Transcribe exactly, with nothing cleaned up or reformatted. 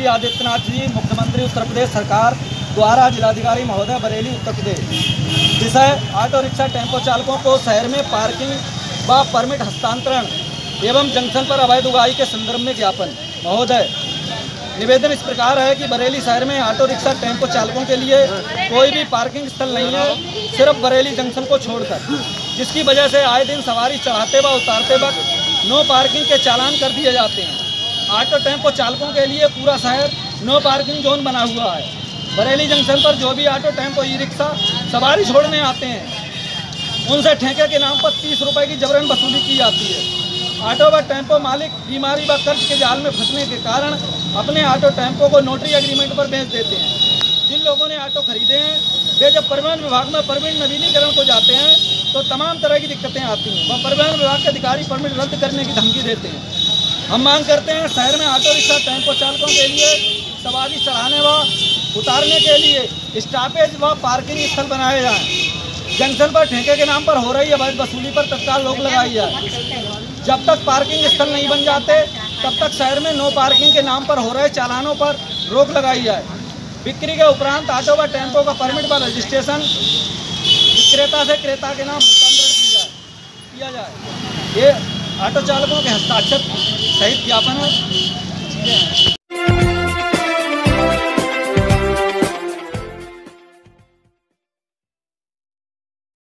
योगी आदित्यनाथ जी मुख्यमंत्री उत्तर प्रदेश सरकार द्वारा जिलाधिकारी महोदय बरेली उत्तर प्रदेश विषय ऑटो रिक्शा टेम्पो चालकों को शहर में पार्किंग व परमिट हस्तांतरण एवं जंक्शन पर अवैध उगाही के संदर्भ में ज्ञापन। महोदय, निवेदन इस प्रकार है कि बरेली शहर में ऑटो रिक्शा टेम्पो चालकों के लिए कोई भी पार्किंग स्थल नहीं है, सिर्फ बरेली जंक्शन को छोड़कर, जिसकी वजह से आए दिन सवारी चढ़ाते व उतारते वक्त नो पार्किंग के चालान कर दिए जाते हैं। ऑटो टेम्पो चालकों के लिए पूरा शहर नो पार्किंग जोन बना हुआ है। बरेली जंक्शन पर जो भी ऑटो टेम्पो ई रिक्शा सवारी छोड़ने आते हैं, उनसे ठेके के नाम पर तीस रुपए की जबरन वसूली की जाती है। ऑटो व टेम्पो मालिक बीमारी व कर्ज के जाल में फंसने के कारण अपने ऑटो टेम्पो को नोटरी एग्रीमेंट पर बेच देते हैं। जिन लोगों ने ऑटो खरीदे हैं, वे जब परिवहन विभाग में परमिट नवीनीकरण को जाते हैं तो तमाम तरह की दिक्कतें आती हैं। वह परिवहन विभाग के अधिकारी परमिट रद्द करने की धमकी देते हैं। हम मांग करते हैं शहर में ऑटो रिक्शा टेम्पो चालकों के लिए सवारी चढ़ाने व उतारने के लिए स्टॉपेज व पार्किंग स्थल बनाए जाएं। जंक्शन पर ठेके के नाम पर हो रही अवैध वसूली पर तत्काल रोक लगाई जाए। जब तक पार्किंग स्थल नहीं बन जाते तब तक शहर में नो पार्किंग के नाम पर हो रहे चालानों पर रोक लगाई जाए। बिक्री के उपरांत ऑटो व टेम्पो का परमिट व रजिस्ट्रेशन विक्रेता से क्रेता के नाम हस्तांतरण किया जाए। ये ऑटो चालकों के हस्ताक्षर सहित ज्ञापन है।